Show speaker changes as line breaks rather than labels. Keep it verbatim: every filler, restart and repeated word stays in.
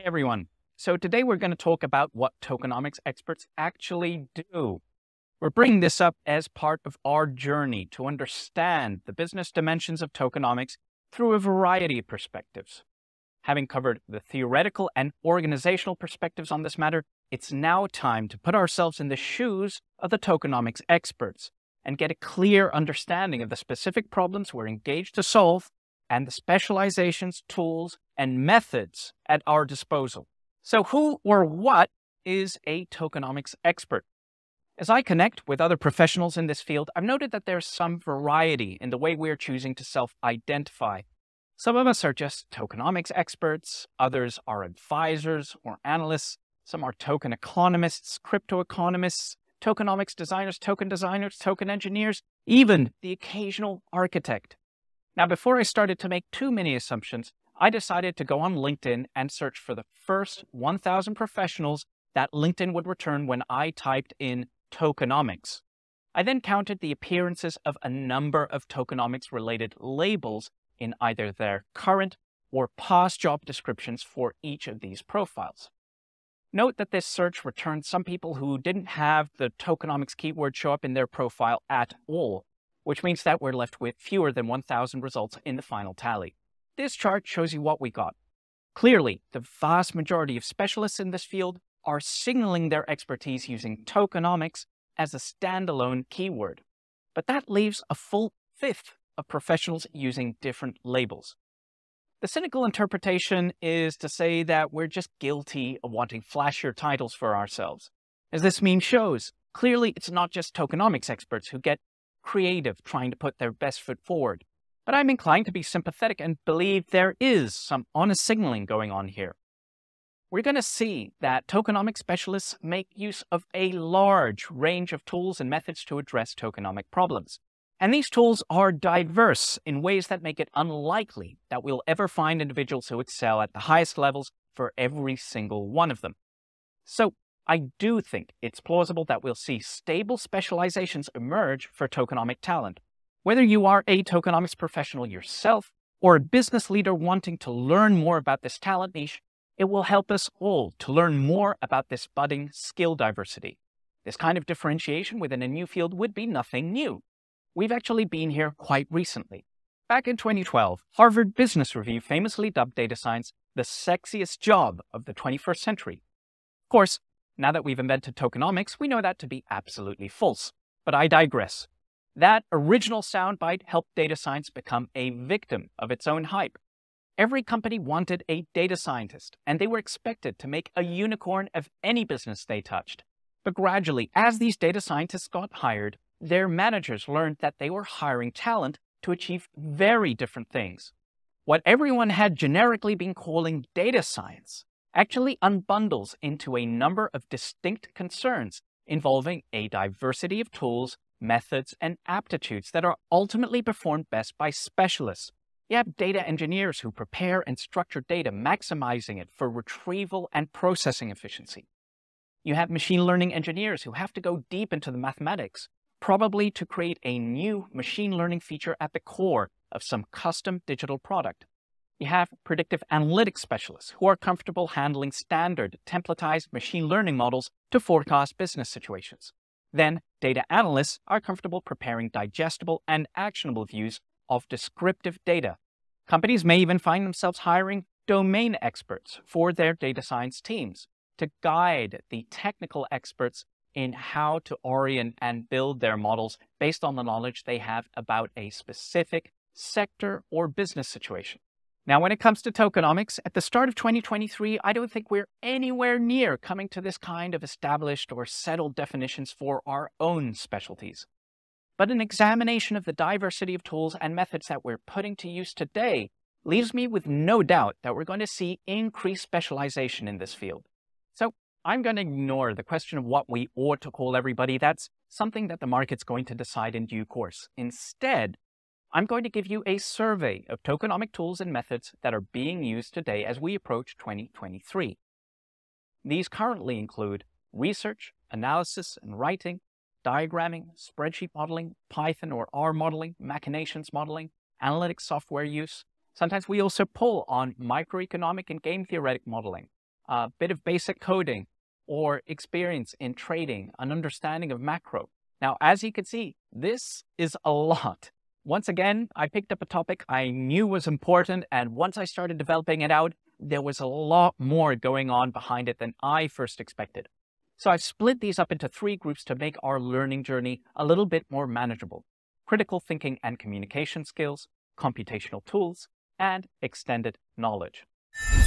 everyone. So today we're going to talk about what tokenomics experts actually do. We're bringing this up as part of our journey to understand the business dimensions of tokenomics through a variety of perspectives. Having covered the theoretical and organizational perspectives on this matter, it's now time to put ourselves in the shoes of the tokenomics experts and get a clear understanding of the specific problems we're engaged to solve and the specializations, tools, and methods at our disposal. So who or what is a tokenomics expert? As I connect with other professionals in this field, I've noted that there's some variety in the way we're choosing to self-identify. Some of us are just tokenomics experts, others are advisors or analysts, some are token economists, crypto economists, tokenomics designers, token designers, token engineers, even the occasional architect. Now, before I started to make too many assumptions, I decided to go on LinkedIn and search for the first one thousand professionals that LinkedIn would return when I typed in tokenomics. I then counted the appearances of a number of tokenomics-related labels in either their current or past job descriptions for each of these profiles. Note that this search returned some people who didn't have the tokenomics keyword show up in their profile at all, which means that we're left with fewer than one thousand results in the final tally. This chart shows you what we got. Clearly, the vast majority of specialists in this field are signaling their expertise using tokenomics as a standalone keyword. But that leaves a full fifth of professionals using different labels. The cynical interpretation is to say that we're just guilty of wanting flashier titles for ourselves. As this meme shows, clearly it's not just tokenomics experts who get creative trying to put their best foot forward. But I'm inclined to be sympathetic and believe there is some honest signaling going on here. We're going to see that tokenomics specialists make use of a large range of tools and methods to address tokenomic problems. And these tools are diverse in ways that make it unlikely that we'll ever find individuals who excel at the highest levels for every single one of them. So I do think it's plausible that we'll see stable specializations emerge for tokenomic talent. Whether you are a tokenomics professional yourself or a business leader wanting to learn more about this talent niche, it will help us all to learn more about this budding skill diversity. This kind of differentiation within a new field would be nothing new. We've actually been here quite recently. Back in twenty twelve, Harvard Business Review famously dubbed data science the sexiest job of the twenty-first century. Of course, now that we've invented tokenomics, we know that to be absolutely false. But I digress. That original soundbite helped data science become a victim of its own hype. Every company wanted a data scientist, and they were expected to make a unicorn of any business they touched. But gradually, as these data scientists got hired, their managers learned that they were hiring talent to achieve very different things. What everyone had generically been calling data science actually unbundles into a number of distinct concerns involving a diversity of tools, methods, and aptitudes that are ultimately performed best by specialists. You have data engineers who prepare and structure data, maximizing it for retrieval and processing efficiency. You have machine learning engineers who have to go deep into the mathematics, probably to create a new machine learning feature at the core of some custom digital product. You have predictive analytics specialists who are comfortable handling standard templatized machine learning models to forecast business situations. Then, data analysts are comfortable preparing digestible and actionable views of descriptive data. Companies may even find themselves hiring domain experts for their data science teams to guide the technical experts in how to orient and build their models based on the knowledge they have about a specific sector or business situation. Now, when it comes to tokenomics, at the start of twenty twenty-three, I don't think we're anywhere near coming to this kind of established or settled definitions for our own specialties. But an examination of the diversity of tools and methods that we're putting to use today leaves me with no doubt that we're going to see increased specialization in this field. So I'm going to ignore the question of what we ought to call everybody. That's something that the market's going to decide in due course. Instead, I'm going to give you a survey of tokenomic tools and methods that are being used today as we approach twenty twenty-three. These currently include research, analysis and writing, diagramming, spreadsheet modeling, Python or R modeling, machinations modeling, analytics software use. Sometimes we also pull on microeconomic and game theoretic modeling, a bit of basic coding, or experience in trading, an understanding of macro. Now, as you can see, this is a lot. Once again, I picked up a topic I knew was important, and once I started developing it out, there was a lot more going on behind it than I first expected. So I've split these up into three groups to make our learning journey a little bit more manageable: critical thinking and communication skills, computational tools, and extended knowledge.